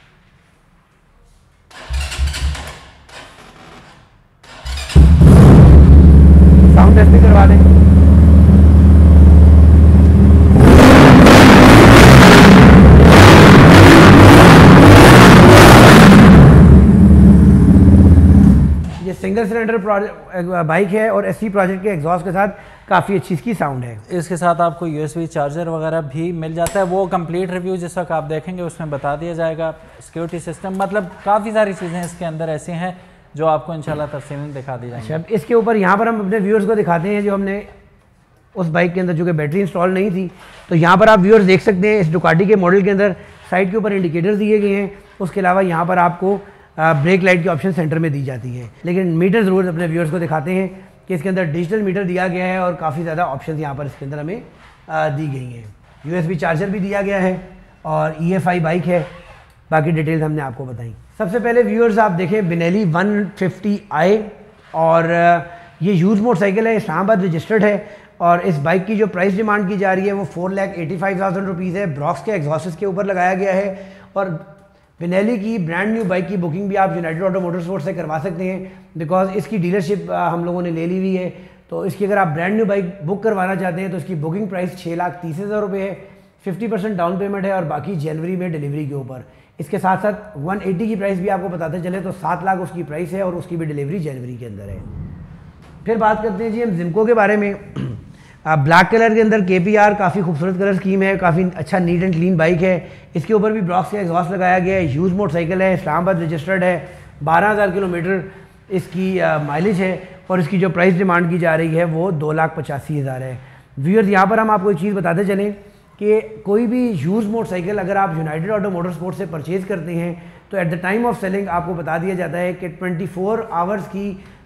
साउंड टेस्ट भी करवा दें। ये सिंगल सिलेंडर बाइक है और SC प्रोजेक्ट के एग्जॉस्ट के साथ काफ़ी अच्छी इसकी साउंड है। इसके साथ आपको USB चार्जर वगैरह भी मिल जाता है। वो कंप्लीट रिव्यू जिस वक्त आप देखेंगे उसमें बता दिया जाएगा। सिक्योरिटी सिस्टम मतलब काफ़ी सारी चीज़ें इसके अंदर ऐसी हैं जो आपको इंशाल्लाह तफसीलन दिखा दी जाएगी। अच्छा, इसके ऊपर यहाँ पर हम अपने व्यूअर्स को दिखाते हैं जो हमने उस बाइक के अंदर जो कि बैटरी इंस्टॉल नहीं थी, तो यहाँ पर आप व्यूअर्स देख सकते हैं इस डुकाटी के मॉडल के अंदर साइड के ऊपर इंडिकेटर दिए गए हैं। उसके अलावा यहाँ पर आपको ब्रेक लाइट की ऑप्शन सेंटर में दी जाती है। लेकिन मीटर ज़रूर अपने व्यूअर्स को दिखाते हैं कि इसके अंदर डिजिटल मीटर दिया गया है और काफ़ी ज़्यादा ऑप्शन यहाँ पर इसके अंदर हमें दी गई हैं। USB चार्जर भी दिया गया है और EFI बाइक है। बाकी डिटेल्स हमने आपको बताई। सबसे पहले व्यूअर्स आप देखें बेनेली 150i और ये यूज मोटरसाइकिल है, इस्लामाबाद रजिस्टर्ड है और इस बाइक की जो प्राइस डिमांड की जा रही है वो 4,85,000 रुपीज़ है। ब्रॉक्स के एग्जॉस्ट के ऊपर लगाया गया है। और बेनेली की ब्रांड न्यू बाइक की बुकिंग भी आप यूनाइटेड ऑटो मोटरस्पोर्ट्स से करवा सकते हैं बिकॉज इसकी डीलरशिप हम लोगों ने ले ली हुई है। तो इसकी अगर आप ब्रांड न्यू बाइक बुक करवाना चाहते हैं तो इसकी बुकिंग प्राइस 6,30,000 रुपये है। 50% डाउन पेमेंट है और बाकी जनवरी में डिलीवरी के ऊपर। इसके साथ साथ 180 की प्राइस भी आपको बताते चले तो 7 लाख उसकी प्राइस है और उसकी भी डिलीवरी जनवरी के अंदर है। फिर बात करते हैं जी हम जिम्को के बारे में। ब्लैक कलर के अंदर KPR काफ़ी खूबसूरत कलर स्कीम है, काफ़ी अच्छा नीट एंड क्लीन बाइक है। इसके ऊपर भी ब्रॉक्स का एग्जॉस्ट लगाया गया है। यूज मोटरसाइकिल है, इस्लामाबाद रजिस्टर्ड है, 12,000 किलोमीटर इसकी माइलेज है और इसकी जो प्राइस डिमांड की जा रही है वो 2,85,000 है। व्यूअर्स यहाँ पर हम आपको एक चीज़ बताते चलें कि कोई भी यूज़ मोटरसाइकिल अगर आप यूनाइटेड ऑटो मोटरस्पोर्ट्स से परचेज़ करते हैं तो at the time of selling आपको बता दिया जाता है कि 24 आवर्स की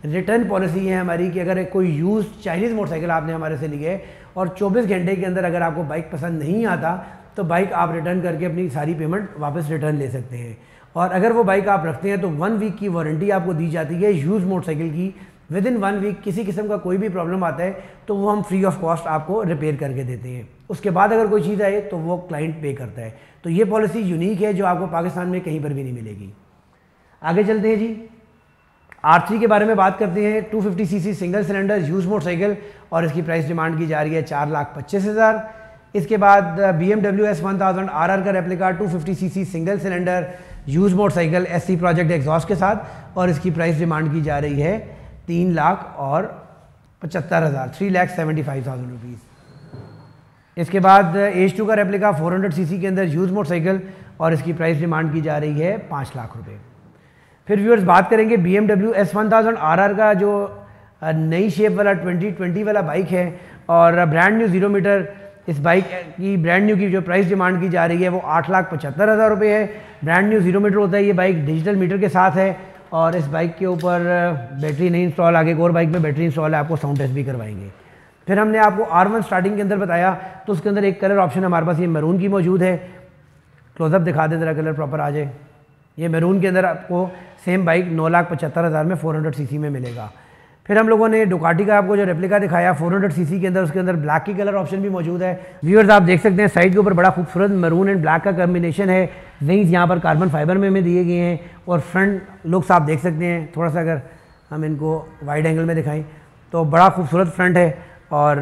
रिटर्न पॉलिसी है हमारी कि अगर कोई यूज़ चाइनीज़ मोटरसाइकिल आपने हमारे से ली है और 24 घंटे के अंदर अगर आपको बाइक पसंद नहीं आता तो बाइक आप रिटर्न करके अपनी सारी पेमेंट वापस रिटर्न ले सकते हैं। और अगर वो बाइक आप रखते हैं तो 1 वीक की वारंटी आपको दी जाती है यूज़ मोटरसाइकिल की। विद इन 1 वीक किसी किस्म का कोई भी प्रॉब्लम आता है तो वो हम फ्री ऑफ कॉस्ट आपको रिपेयर करके देते हैं। उसके बाद अगर कोई चीज़ आए तो वो क्लाइंट पे करता है। तो ये पॉलिसी यूनिक है जो आपको पाकिस्तान में कहीं पर भी नहीं मिलेगी। आगे चलते हैं जी, R3 के बारे में बात करते हैं। 250 CC single cylinder use motorcycle और इसकी प्राइस डिमांड की जा रही है 4,25,000। इसके बाद BMW S1000 RR का replica 250 CC single cylinder use motorcycle SC project exhaust के साथ और इसकी प्राइस डिमांड की जा रही है 3,75,000 3,75,000 रुपीज़। इसके बाद H2 का रेप्लिका 400 सीसी के अंदर यूज़ मोटरसाइकिल और इसकी प्राइस डिमांड की जा रही है 5 लाख रुपये। फिर व्यूअर्स बात करेंगे BMW S1000 RR का जो नई शेप वाला 2020 वाला बाइक है और ब्रांड न्यू 0 मीटर। इस बाइक की ब्रांड न्यू की जो प्राइस डिमांड की जा रही है वो 8,75,000 रुपये है। ब्रांड न्यू 0 मीटर होता है ये बाइक, डिजिटल मीटर के साथ है और इस बाइक के ऊपर बैटरी नहीं इंस्टॉल, आगे एक और बाइक में बैटरी इंस्टॉल है, आपको साउंड टेस्ट भी करवाएंगे। फिर हमने आपको R1 स्टार्टिंग के अंदर बताया तो उसके अंदर एक कलर ऑप्शन हमारे पास ये मैरून की मौजूद है। क्लोजअप दिखा दे ज़रा, कलर प्रॉपर आ जाए। ये मैरून के अंदर आपको सेम बाइक 9,75,000 में 400 सीसी में मिलेगा। फिर हम लोगों ने डुकाटी का आपको जो रेप्लिका दिखाया 400 सीसी के अंदर, उसके अंदर ब्लैक की कलर ऑप्शन भी मौजूद है। व्यूअर्स आप देख सकते हैं साइड के ऊपर बड़ा खूबसूरत मैरून एंड ब्लैक का कॉम्बिनेशन है। विंग्स यहाँ पर कार्बन फाइबर में दिए गए हैं और फ्रंट लुक्स आप देख सकते हैं। थोड़ा सा अगर हम इनको वाइड एंगल में दिखाएं तो बड़ा खूबसूरत फ्रंट है और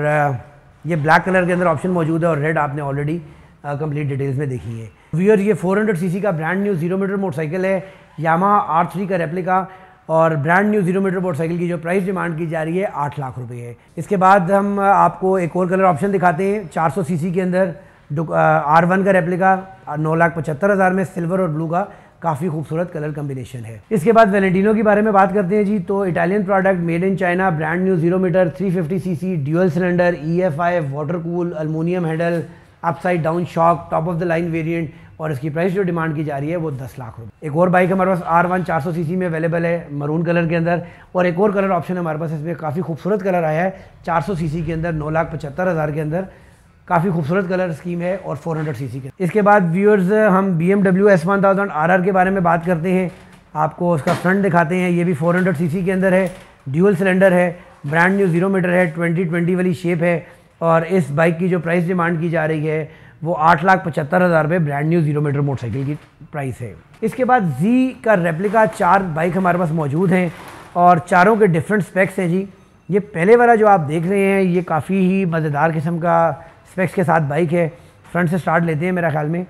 ये ब्लैक कलर के अंदर ऑप्शन मौजूद है और रेड आपने ऑलरेडी कंप्लीट डिटेल्स में देखी है। व्यूअर ये 400 सीसी का ब्रांड न्यू 0 मीटर मोटरसाइकिल है, यामाहा R3 का रेप्लिका और ब्रांड न्यू 0 मीटर मोटरसाइकिल की जो प्राइस डिमांड की जा रही है 8 लाख रुपए है। इसके बाद हम आपको एक और कलर ऑप्शन दिखाते हैं 400 सीसी के अंदर R1 का रेप्लिका 9,75,000 में सिल्वर और ब्लू का काफ़ी खूबसूरत कलर कम्बिनेशन है। इसके बाद वैलेंटिनो के बारे में बात करते हैं जी, तो Italian product made in China, brand new 0 metre 350 CC dual cylinder EFI water cool aluminium handle upside down shock top of the line variant और इसकी प्राइस जो डिमांड की जा रही है वो 10 लाख रुपये। एक और बाइक हमारे पास R1 400 सीसी में अवेलेबल है मरून कलर के अंदर और एक और कलर ऑप्शन हमारे पास इसमें काफ़ी खूबसूरत कलर आया है 400 सीसी के अंदर 9,75,000 के अंदर काफ़ी खूबसूरत कलर स्कीम है और 400 सीसी के। इसके बाद व्यूअर्स हम BMW S1000 RR के बारे में बात करते हैं। आपको उसका फ्रंट दिखाते हैं, ये भी 400 सीसी के अंदर है, ड्यूअल सिलेंडर है, ब्रांड न्यू 0 मीटर है, 2020 वाली शेप है और इस बाइक की जो प्राइस डिमांड की जा रही है वो 8,75,000 रुपये ब्रांड न्यू 0 मीटर मोटरसाइकिल की प्राइस है। इसके बाद Z का रेप्लिका 4 बाइक हमारे पास मौजूद हैं और चारों के डिफरेंट स्पेक्स हैं जी। ये पहले वाला जो आप देख रहे हैं ये काफ़ी ही मज़ेदार किस्म का स्पेक्स के साथ बाइक है। फ्रंट से स्टार्ट लेते हैं मेरा ख्याल में।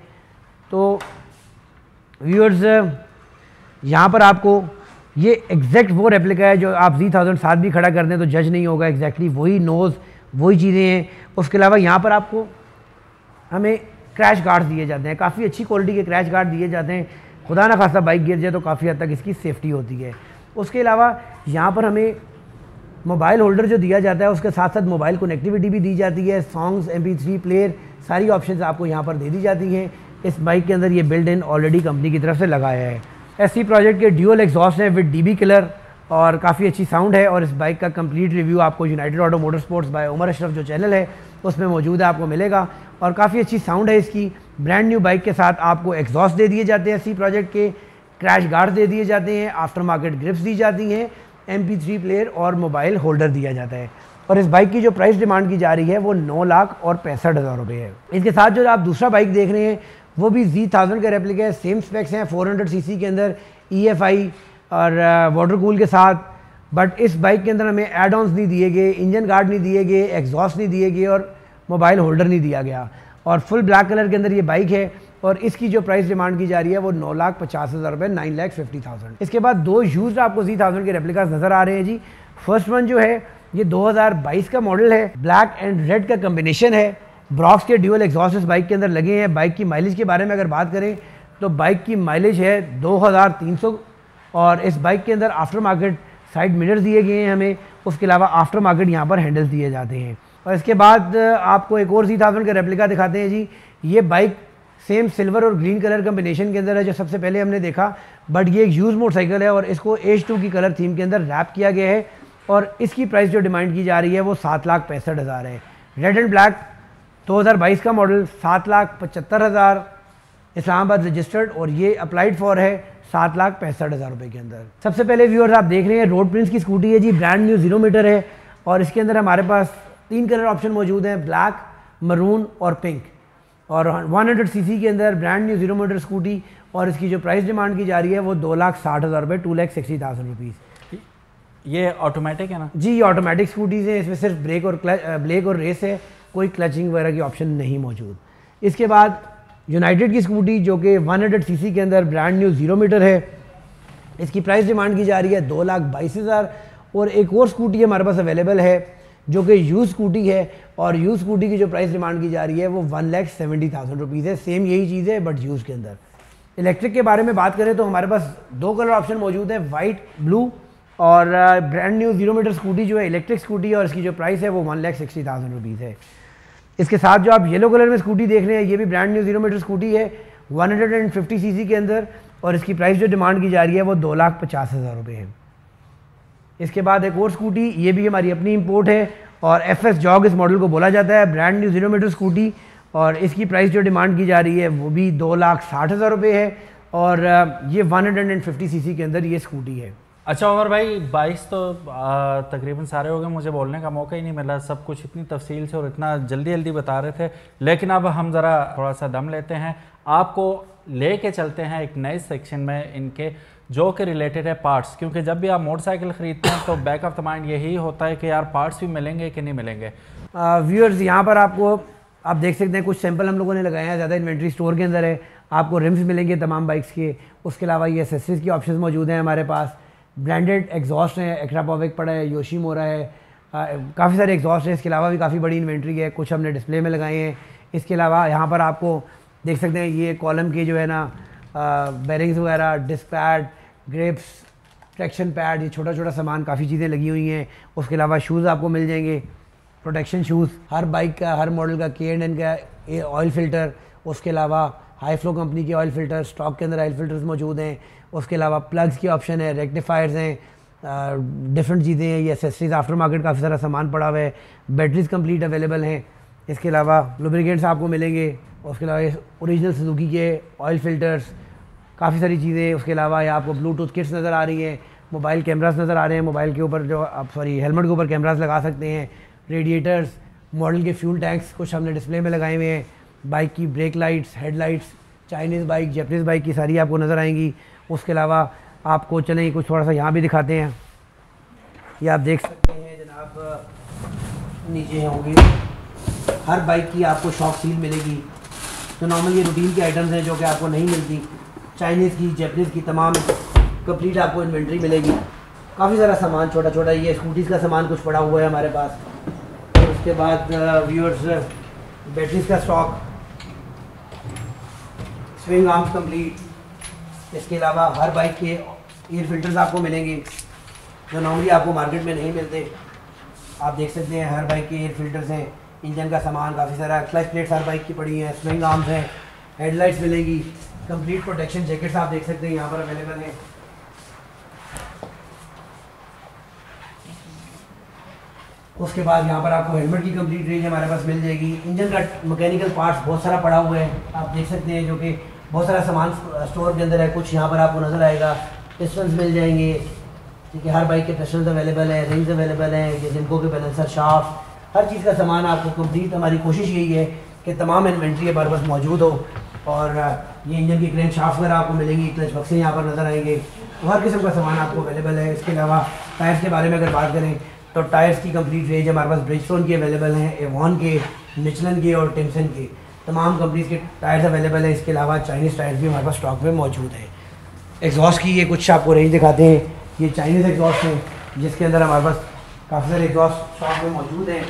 तो व्यूअर्स यहाँ पर आपको ये एग्जैक्ट वो रेप्लिका है जो आप Z1000 साथ भी खड़ा कर दें तो जज नहीं होगा, एग्जैक्टली वही नोज़ वही चीज़ें हैं। उसके अलावा यहाँ पर आपको हमें क्रैश गार्ड दिए जाते हैं, काफ़ी अच्छी क्वालिटी के क्रैश गार्ड दिए जाते हैं। खुदा ना खासा बाइक गिर जाए तो काफ़ी हद तक इसकी सेफ्टी होती है। उसके अलावा यहाँ पर हमें मोबाइल होल्डर जो दिया जाता है उसके साथ साथ मोबाइल कनेक्टिविटी भी दी जाती है। सॉन्ग्स, MP3 प्लेयर सारी ऑप्शंस आपको यहाँ पर दे दी जाती हैं। इस बाइक के अंदर ये बिल्ड इन ऑलरेडी कंपनी की तरफ से लगाया है। SC प्रोजेक्ट के ड्यूअल एग्जॉस्ट हैं विद DB किलर और काफ़ी अच्छी साउंड है और इस बाइक का कंप्लीट रिव्यू आपको United Auto Motor Sports by Umar Ashraf जो चैनल है उसमें मौजूद है, आपको मिलेगा। और काफ़ी अच्छी साउंड है इसकी। ब्रांड न्यू बाइक के साथ आपको एग्जॉस्ट दे दिए जाते हैं SC प्रोजेक्ट के, क्रैश गार्ड दे दिए जाते हैं, आफ्टर मार्केट ग्रिप्स दी जाती हैं, MP3 प्लेयर और मोबाइल होल्डर दिया जाता है। और इस बाइक की जो प्राइस डिमांड की जा रही है वो 9,65,000 रुपये है। इसके साथ जो आप दूसरा बाइक देख रहे हैं वो भी Z1000 के रेप्लिका है, सेम स्पेक्स हैं 400 सीसी के अंदर, EFI और वाटर कूल के साथ। बट इस बाइक के अंदर हमें एड ऑन्स नहीं दिए गए, इंजन गार्ड नहीं दिए गए, एग्जॉस्ट नहीं दिए गए और मोबाइल होल्डर नहीं दिया गया। और फुल ब्लैक कलर के अंदर ये बाइक है और इसकी जो प्राइस डिमांड की जा रही है वो 9,50,000 रुपये 9,50,000। इसके बाद दो यूज्ड आपको Z1000 के रेप्लिकास नज़र आ रहे हैं जी। फर्स्ट वन जो है ये 2022 का मॉडल है, ब्लैक एंड रेड का कम्बिनेशन है। ब्रॉक्स के ड्यूअल एग्जॉस्ट इस बाइक के अंदर लगे हैं। बाइक की माइलेज के बारे में अगर बात करें तो बाइक की माइलेज है 2300 और इस बाइक के अंदर आफ्टर मार्केट साइड मिरर्स दिए गए हैं हमें। उसके अलावा आफ्टर मार्केट यहाँ पर हैंडल्स दिए जाते हैं। और इसके बाद आपको एक और Z1000 का रेप्लिका दिखाते हैं जी। ये बाइक सेम सिल्वर और ग्रीन कलर कम्बिनेशन के अंदर है जो सबसे पहले हमने देखा, बट ये एक यूज़ मोटरसाइकिल है और इसको H2 की कलर थीम के अंदर रैप किया गया है और इसकी प्राइस जो डिमांड की जा रही है वो 7,65,000 है। रेड एंड ब्लैक 2022 का मॉडल 7,75,000 इस्लामाबाद रजिस्टर्ड और ये अप्लाइड फॉर है 7,65,000 रुपये के अंदर। सबसे पहले व्यूअर्स आप देख रहे हैं रोड प्रिंस की स्कूटी है जी, ब्रांड न्यू 0 मीटर है और इसके अंदर हमारे पास 3 कलर ऑप्शन मौजूद हैं, ब्लैक, मरून और पिंक। और 100 सीसी के अंदर ब्रांड न्यू 0 मीटर स्कूटी और इसकी जो प्राइस डिमांड की जा रही है वो 2,60,000 रुपये, 2,60,000 रुपीज़। ये ऑटोमेटिक है ना जी? ये ऑटोमेटिक स्कूटीज़ हैं, इसमें सिर्फ ब्रेक और रेस है, कोई क्लचिंग वगैरह की ऑप्शन नहीं मौजूद। इसके बाद यूनाइटेड की स्कूटी जो कि 100 सीसी के अंदर ब्रांड न्यू 0 मीटर है, इसकी प्राइस डिमांड की जा रही है 2,22,000। और एक और स्कूटी हमारे पास अवेलेबल है जो कि यूज स्कूटी है और यूज स्कूटी की जो प्राइस डिमांड की जा रही है वो 1,70,000 रुपीज़ है। सेम यही चीज़ है बट यूज़ के अंदर। इलेक्ट्रिक के बारे में बात करें तो हमारे पास 2 कलर ऑप्शन मौजूद हैं, वाइट, ब्लू। और ब्रांड न्यू 0 मीटर स्कूटी जो है इलेक्ट्रिक स्कूटी है और इसकी जो प्राइस है वो 1,60,000 रुपीज़ है। इसके साथ जो आप येलो कलर में स्कूटी देख रहे हैं ये भी ब्रांड न्यू 0 मीटर स्कूटी है 150 सीसी के अंदर और इसकी प्राइस जो डिमांड की जा रही है वो 2,50,000 रुपये है। इसके बाद एक और स्कूटी, ये भी हमारी अपनी इंपोर्ट है और FS जॉग इस मॉडल को बोला जाता है, ब्रांड न्यू 0 मीटर स्कूटी और इसकी प्राइस जो डिमांड की जा रही है वो भी 2,60,000 रुपये है और ये 150 सीसी के अंदर ये स्कूटी है। अच्छा उमर भाई, 22 तो तकरीबन सारे हो गए, मुझे बोलने का मौका ही नहीं मिला, सब कुछ इतनी तफसील से और इतना जल्दी जल्दी बता रहे थे। लेकिन अब हम ज़रा थोड़ा सा दम लेते हैं, आपको लेके चलते हैं एक नए सेक्शन में इनके जो कि रिलेटेड है पार्ट्स, क्योंकि जब भी आप मोटरसाइकिल ख़रीदते हैं तो बैक ऑफ द माइंड यही होता है कि यार पार्ट्स भी मिलेंगे कि नहीं मिलेंगे। व्यूअर्स यहाँ पर आपको आप देख सकते हैं कुछ सैंपल हम लोगों ने लगाए हैं, ज़्यादा इन्वेंट्री स्टोर के अंदर है। आपको रिम्स मिलेंगे तमाम बाइक्स के, उसके अलावा ये एसेसरीज की ऑप्शंस मौजूद हैं हमारे पास। ब्रांडेड एग्जॉस्ट हैं, एक्रापोविक पड़ा है, योशीमोरा है, काफ़ी सारे एग्जॉस्ट हैं। इसके अलावा भी काफ़ी बड़ी इन्वेंट्री है, कुछ हमने डिस्प्ले में लगाए हैं। इसके अलावा यहाँ पर आपको देख सकते हैं ये कॉलम के जो है ना बेरिंग्स वगैरह, disc pad, grips, traction pad, ये छोटा छोटा सामान काफ़ी चीज़ें लगी हुई हैं। उसके अलावा शूज़ आपको मिल जाएंगे, प्रोटेक्शन शूज़ हर बाइक का, हर मॉडल का, K&N का ऑयल फ़िल्टर, उसके अलावा हाई फ्लो कंपनी के ऑयल फ़िल्टर, स्टॉक के अंदर ऑयल फ़िल्टर्स मौजूद हैं। उसके अलावा प्लग्स की ऑप्शन है, रेक्टिफायर्स हैं, डिफरेंट चीज़ें हैं, ये एसेसरीज आफ्टर मार्केट काफ़ी सारा सामान पड़ा हुआ है, बैटरीज कंप्लीट अवेलेबल हैं। इसके अलावा लुब्रिकेंट्स आपको मिलेंगे, उसके अलावा ओरिजिनल सुजुकी के ऑयल फ़िल्टर्स, काफ़ी सारी चीज़ें। उसके अलावा यहाँ आपको ब्लूटूथ किट्स नज़र आ रही हैं, मोबाइल कैमरास नज़र आ रहे हैं, मोबाइल के ऊपर जो आप हेलमेट के ऊपर कैमरास लगा सकते हैं, रेडिएटर्स, मॉडल के फ्यूल टैंक्स कुछ हमने डिस्प्ले में लगाए हुए हैं, बाइक की brake lights, headlights, Chinese bike, Japanese bike की सारी आपको नज़र आएंगी। उसके अलावा आपको चलें कुछ थोड़ा सा यहाँ भी दिखाते हैं, ये आप देख सकते हैं जनाब, नीचे होंगे हर बाइक की आपको शॉक सील मिलेगी। तो नॉर्मल ये रूटीन के आइटम्स हैं जो कि आपको नहीं मिलती, चाइनीज़ की, जैपनीज़ की तमाम कंप्लीट आपको इन्वेंट्री मिलेगी। काफ़ी सारा सामान छोटा छोटा, ये स्कूटीज़ का सामान कुछ पड़ा हुआ है हमारे पास। और उसके बाद व्यूअर्स बैटरीज का स्टॉक, स्विंग आर्म्स कंप्लीट। इसके अलावा हर बाइक के एयर फिल्टर्स आपको मिलेंगे जो नॉर्मली आपको मार्केट में नहीं मिलते। आप देख सकते हैं हर बाइक के एयर फिल्टर्स हैं, इंजन का सामान काफ़ी सारा, क्लच प्लेट्स हर बाइक की पड़ी हैं, स्विंग आर्म्स हैं, हेडलाइट्स मिलेगी, कंप्लीट प्रोटेक्शन जैकेट्स आप देख सकते हैं यहाँ पर अवेलेबल हैं। उसके बाद यहाँ पर आपको हेलमेट की कंप्लीट रेंज हमारे पास मिल जाएगी। इंजन का मैकेनिकल पार्ट्स बहुत सारा पड़ा हुआ है, आप देख सकते हैं, जो कि बहुत सारा सामान स्टोर के अंदर है। कुछ यहाँ पर आपको नज़र आएगा, पिस्टन्स मिल जाएंगे, ठीक है, हर बाइक के पिस्टन्स अवेलेबल हैं, रिंग्स अवेलेबल हैं, ये जिनको के बैलेंसर, शाफ्ट, हर चीज़ का सामान आपको कंप्लीट। हमारी कोशिश यही है कि तमाम इन्वेंट्री हमारे पास मौजूद हो। और ये इंजन की क्रेन शाफ्ट वगैरह आपको मिलेंगी, क्लच बक्से यहाँ पर नज़र आएंगे, तो हर किस्म का सामान आपको अवेलेबल है। इसके अलावा टायर्स के बारे में अगर बात करें तो टायर्स की कंप्लीट रेंज हमारे पास ब्रिजस्टोन के अवेलेबल हैं, एवॉन के, मिचलन के और टिम्सन के, तमाम कंपनीज के टायर्स अवेलेबल हैं। इसके अलावा चाइनीज़ टायर्स भी हमारे पास स्टॉक में मौजूद है। एग्जॉस्ट की ये कुछ आपको रेंज दिखाते हैं, ये चाइनीज़ एग्जॉस्ट हैं जिसके अंदर हमारे पास काफ़ी सारे एग्जॉस्ट स्टॉक में मौजूद हैं।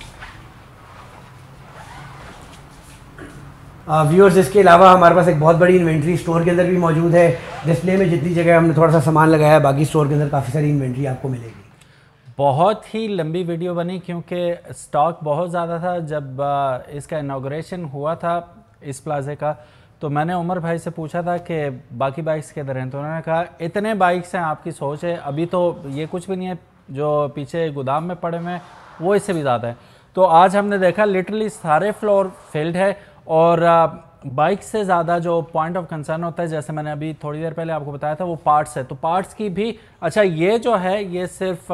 व्यूअर्स इसके अलावा हमारे पास एक बहुत बड़ी इन्वेंट्री स्टोर के अंदर भी मौजूद है। डिस्प्ले में जितनी जगह हमने थोड़ा सा सामान लगाया है, बाकी स्टोर के अंदर काफ़ी सारी इन्वेंट्री आपको मिलेगी। बहुत ही लंबी वीडियो बनी क्योंकि स्टॉक बहुत ज़्यादा था। जब इसका इनाग्रेशन हुआ था इस प्लाजे का तो मैंने उमर भाई से पूछा था कि बाकी बाइक्स किधर हैं, तो उन्होंने कहा इतने बाइक्स हैं, आपकी सोच है, अभी तो ये कुछ भी नहीं है, जो पीछे गोदाम में पड़े हुए हैं वो इससे भी ज़्यादा है। तो आज हमने देखा लिटरली सारे फ्लोर फिल्ड है, और बाइक से ज़्यादा जो पॉइंट ऑफ कंसर्न होता है, जैसे मैंने अभी थोड़ी देर पहले आपको बताया था, वो पार्ट्स है। तो पार्ट्स की भी, अच्छा ये जो है ये सिर्फ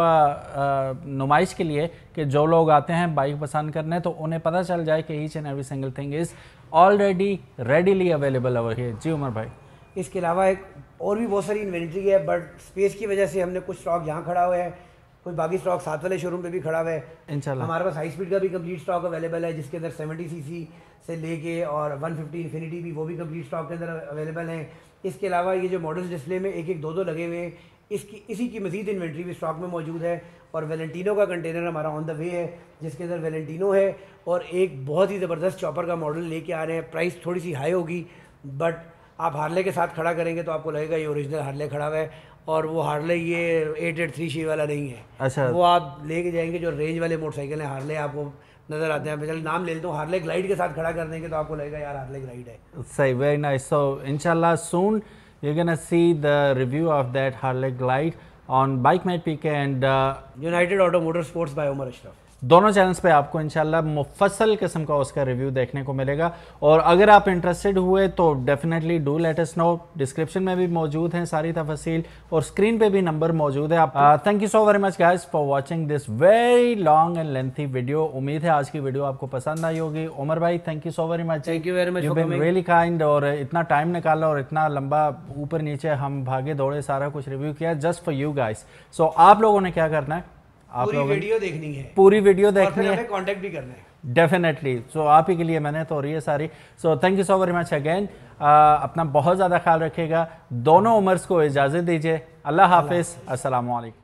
नुमाइश के लिए कि जो लोग आते हैं बाइक पसंद करने तो उन्हें पता चल जाए कि each and every single thing is already readily available over here. जी उमर भाई, इसके अलावा एक और भी बहुत सारी इन्वेंट्री है, बट स्पेस की वजह से हमने कुछ स्टॉक यहाँ खड़ा हुआ है, कुछ बाकी स्टॉक साथ वाले शोरूम पे भी खड़ा हुआ है इंशाल्लाह। हमारे पास हाई स्पीड का भी कंप्लीट स्टॉक अवेलेबल है, जिसके अंदर 70 सीसी से लेके और 150 इन्फिनिटी भी, वो भी कंप्लीट स्टॉक के अंदर अवेलेबल हैं। इसके अलावा ये जो मॉडल्स डिस्प्ले में एक एक दो लगे हुए हैं, इसी की मजीद इन्वेंट्री भी स्टॉक में मौजूद है। और वैलेंटिनो का कंटेनर हमारा ऑन द वे है, जिसके अंदर वैलेंटिनो है और एक बहुत ही ज़बरदस्त चॉपर का मॉडल लेके आ रहे हैं। प्राइस थोड़ी सी हाई होगी, बट आप हार्ले के साथ खड़ा करेंगे तो आपको लगेगा ये ओरिजिनल हार्ले खड़ा हुआ है, और वो हार्ले ये 883 वाला नहीं है। अच्छा, वो आप लेके जाएंगे जो रेंज वाले मोटरसाइकिल हैं हार्ले आपको नज़र आते हैं। चल नाम ले लेता हूँ, हार्ले ग्लाइड के साथ खड़ा कर देंगे तो आपको लगेगा यार हार्ले ग्लाइड है। सही, वेरी नाइस। सो इंशाल्लाह soon you're gonna see the review of that Harley Glide on BikeMate PK and United Auto Motorsports by Umar Ashraf। दोनों चैनल्स पे आपको इंशाल्लाह मुफस्सल किस्म का उसका रिव्यू देखने को मिलेगा। और अगर आप इंटरेस्टेड हुए तो definitely do let us know. Description में भी मौजूद हैं सारी तफसील, और स्क्रीन पे भी नंबर मौजूद है। आप thank you so very much guys for watching this very long and lengthy video. उम्मीद है आज की वीडियो आपको पसंद आई होगी। उमर भाई thank you so very much. Thank you very much, you been really kind, और इतना टाइम निकाला और इतना लंबा ऊपर नीचे हम भागे दौड़े सारा कुछ रिव्यू किया just for you guys. So आप लोगों ने क्या करना है, आप पूरी वीडियो देखनी है, पूरी वीडियो देखनी है, कांटेक्ट भी करना है डेफिनेटली। सो आप ही के लिए मैंने तो रही है सारी। So thank you so very much again. अपना बहुत ज़्यादा ख्याल रखिएगा। दोनों उमर्स को इजाज़त दीजिए। अल्लाह हाफिज़, अस्सलाम वालेकुम।